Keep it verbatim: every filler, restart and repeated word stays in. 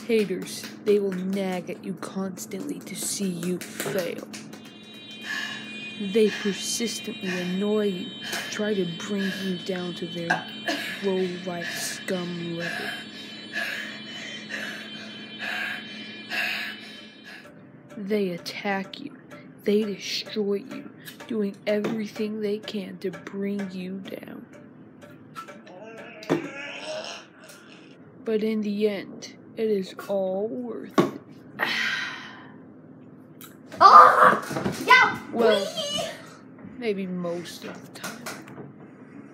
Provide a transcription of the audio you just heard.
Haters, they will nag at you constantly to see you fail. They persistently annoy you, try to bring you down to their low-life scum level. They attack you, they destroy you, doing everything they can to bring you down. But in the end, it is all worth it. Oh, yeah, well, maybe most of the time.